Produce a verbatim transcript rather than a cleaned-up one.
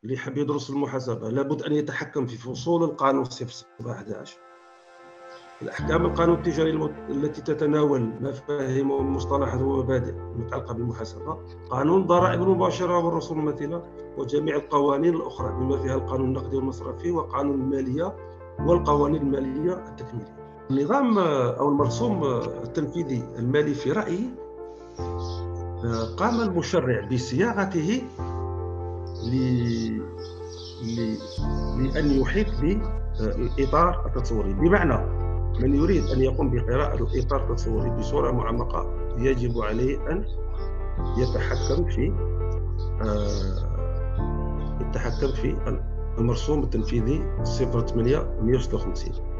اللي حاب يدرس المحاسبة لابد أن يتحكم في فصول القانون صفر سبعة أحد عشر، الأحكام القانون التجاري المت... التي تتناول مفاهيم ومصطلحات ومبادئ المتعلقة بالمحاسبة، قانون الضرائب المباشرة والرسوم المماثلة، وجميع القوانين الأخرى بما فيها القانون النقدي والمصرفي وقانون المالية والقوانين المالية التكميلية. النظام أو المرسوم التنفيذي المالي في رأيي قام المشرع بصياغته ل... ل... لأن يحيط بالإطار التصوري، بمعنى من يريد أن يقوم بقراءة الإطار التصوري بصورة معمقة يجب عليه أن يتحكم في يتحكم في المرسوم التنفيذي صفر ثمانية مئة وستة وخمسين.